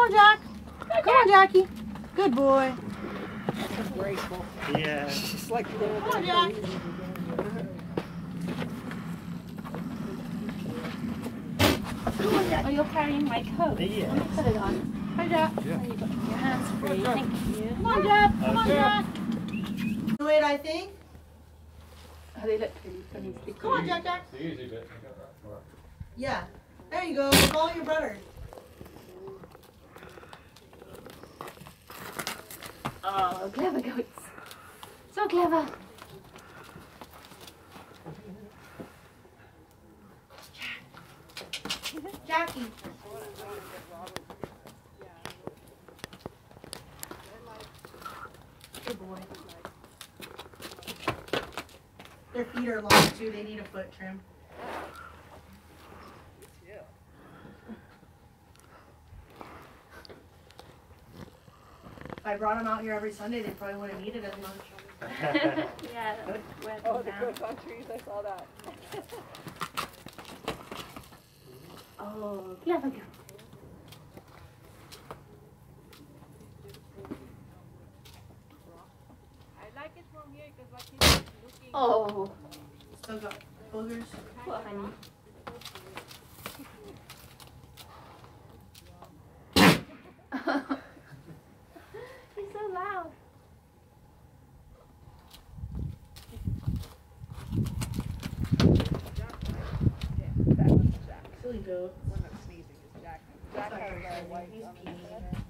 on, Jack. Come on, Jackie. Good boy. So graceful. Yeah. Just like Come on, Jack. Oh, you're carrying my coat. Yeah. Let me put it on. Hi, Jack. There you go. Your hands free. Thank you. Come on, Jack. Come on, Jack. Do it, I think. Oh, they look really funny. Come on, Jack, Jack. The easy bit. Yeah. There you go. Follow your brother. Oh, clever goats. So clever. Jackie. Good boy. Their feet are long too. They need a foot trim. If I brought them out here every Sunday, they probably wouldn't need it as much. Yeah, that would wear them oh, the down. growth on trees, I saw that. Oh, clever goat. I like it from here because what he's looking. Oh, Still got boogers. poor honey. He's so loud. That one's Jack. Silly goat. One that's sneezing is Jack. Jack has a white He's on his peeing. head.